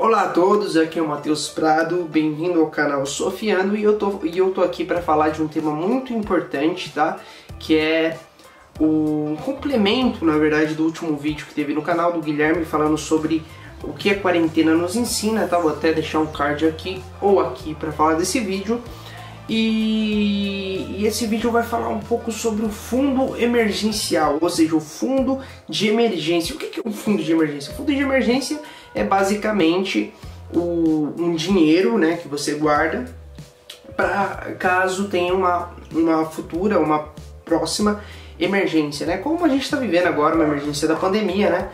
Olá a todos, aqui é o Matheus Prado, bem-vindo ao canal Sofiando e eu tô aqui para falar de um tema muito importante, tá? Que é o complemento, na verdade, do último vídeo que teve no canal do Guilherme falando sobre o que a quarentena nos ensina, tá? Vou até deixar um card aqui ou aqui para falar desse vídeo. E esse vídeo vai falar um pouco sobre o fundo emergencial, ou seja, o fundo de emergência. O que é um fundo de emergência? O fundo de emergência é basicamente um dinheiro, né, que você guarda para caso tenha uma futura, uma próxima emergência, né? Como a gente está vivendo agora uma emergência da pandemia, né?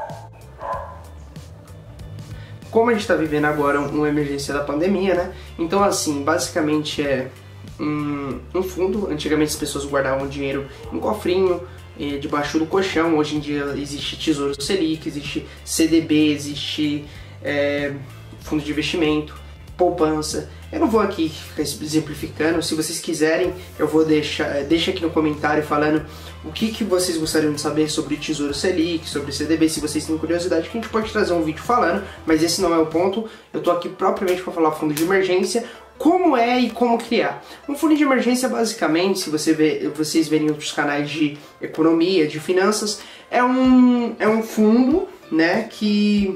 Como a gente está vivendo agora uma emergência da pandemia, né? Então, assim, basicamente é um fundo. Antigamente as pessoas guardavam dinheiro em cofrinho, debaixo do colchão. Hoje em dia existe Tesouro Selic, existe CDB, existe fundo de investimento, poupança. Eu não vou aqui ficar exemplificando. Se vocês quiserem, eu vou deixa aqui no comentário falando o que vocês gostariam de saber sobre Tesouro Selic, sobre CDB. Se vocês têm curiosidade, que a gente pode trazer um vídeo falando, mas esse não é o ponto. Eu tô aqui propriamente para falar fundo de emergência, como é e como criar. Um fundo de emergência, basicamente, se vocês verem outros canais de economia, de finanças, é um fundo, né, que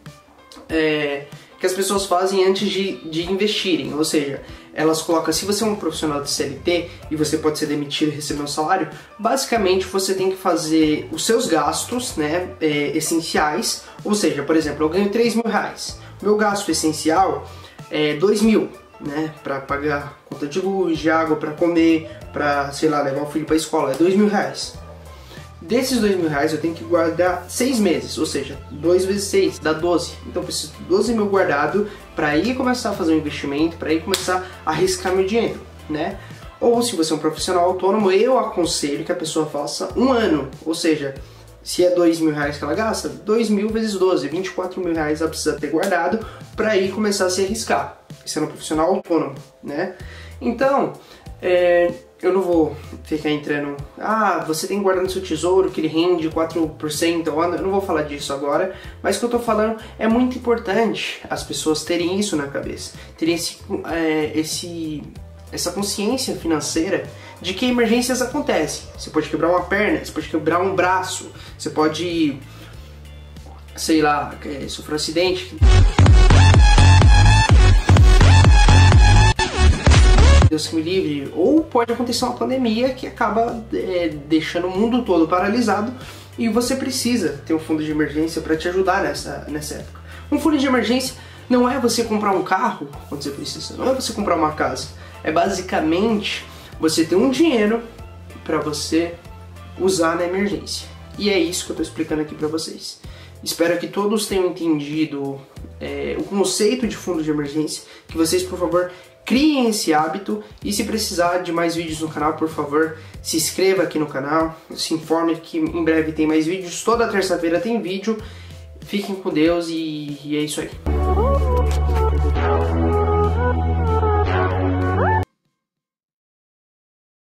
as pessoas fazem antes de investirem, ou seja, elas colocam, se você é um profissional de CLT e você pode ser demitido e receber um salário, basicamente você tem que fazer os seus gastos, né, essenciais, ou seja, por exemplo, eu ganho 3 mil reais, meu gasto essencial é 2 mil, né, para pagar conta de luz, de água, para comer, para, sei lá, levar o filho para a escola, é 2 mil reais. Desses 2 mil reais eu tenho que guardar 6 meses, ou seja, 2 vezes 6 dá 12. Então eu preciso de 12 mil guardado para ir começar a fazer um investimento, para ir começar a arriscar meu dinheiro, né? Ou se você é um profissional autônomo, eu aconselho que a pessoa faça um ano, ou seja, se é 2 mil reais que ela gasta, 2 mil vezes 12, 24 mil reais ela precisa ter guardado para ir começar a se arriscar, sendo um profissional autônomo, né? Então, eu não vou ficar entrando, você tem que guardar no seu tesouro que ele rende 4% ao ano, eu não vou falar disso agora, mas o que eu tô falando é muito importante as pessoas terem isso na cabeça, terem essa consciência financeira de que emergências acontecem. Você pode quebrar uma perna, você pode quebrar um braço, você pode, sei lá, sofrer um acidente. Deus que me livre, ou pode acontecer uma pandemia que acaba deixando o mundo todo paralisado e você precisa ter um fundo de emergência para te ajudar nessa época. Um fundo de emergência não é você comprar um carro quando você precisa, não é você comprar uma casa, é basicamente você ter um dinheiro para você usar na emergência. E é isso que eu estou explicando aqui para vocês. Espero que todos tenham entendido o conceito de fundo de emergência, que vocês, por favor, criem esse hábito e se precisar de mais vídeos no canal, por favor, se inscreva aqui no canal, se informe que em breve tem mais vídeos, toda terça-feira tem vídeo. Fiquem com Deus e é isso aí.